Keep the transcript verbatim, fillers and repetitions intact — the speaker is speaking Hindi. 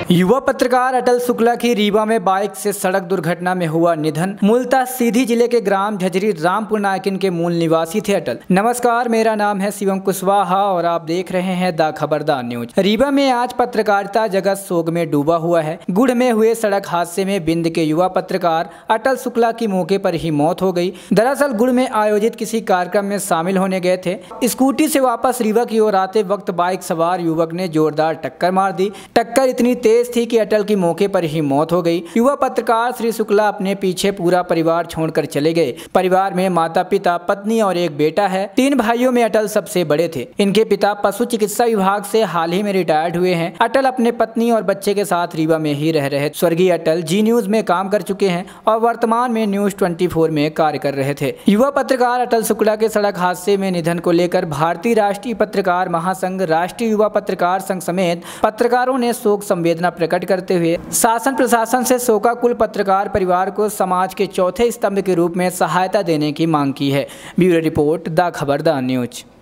युवा पत्रकार अटल शुक्ला की रीवा में बाइक से सड़क दुर्घटना में हुआ निधन। मूलतः सीधी जिले के ग्राम झजरी रामपुर नायकिन के मूल निवासी थे अटल। नमस्कार, मेरा नाम है शिवम कुशवाहा और आप देख रहे हैं द खबरदार न्यूज। रीवा में आज पत्रकारिता जगत शोक में डूबा हुआ है। गुड़ में हुए सड़क हादसे में बिंद के युवा पत्रकार अटल शुक्ला की मौके पर ही मौत हो गई। दरअसल गुड़ में आयोजित किसी कार्यक्रम में शामिल होने गए थे। स्कूटी से वापस रीवा की ओर आते वक्त बाइक सवार युवक ने जोरदार टक्कर मार दी। टक्कर इतनी तेज थी कि अटल की मौके पर ही मौत हो गई। युवा पत्रकार श्री शुक्ला अपने पीछे पूरा परिवार छोड़कर चले गए। परिवार में माता पिता, पत्नी और एक बेटा है। तीन भाइयों में अटल सबसे बड़े थे। इनके पिता पशु चिकित्सा विभाग से हाल ही में रिटायर्ड हुए हैं। अटल अपने पत्नी और बच्चे के साथ रीवा में ही रह रहे। स्वर्गीय अटल जी न्यूज में काम कर चुके हैं और वर्तमान में न्यूज ट्वेंटी फोर में कार्य कर रहे थे। युवा पत्रकार अटल शुक्ला के सड़क हादसे में निधन को लेकर भारतीय राष्ट्रीय पत्रकार महासंघ, राष्ट्रीय युवा पत्रकार संघ समेत पत्रकारों ने शोक संवेदना प्रकट करते हुए शासन प्रशासन से शोकाकुल पत्रकार परिवार को समाज के चौथे स्तंभ के रूप में सहायता देने की मांग की है। Bureau report, the Khabardar news.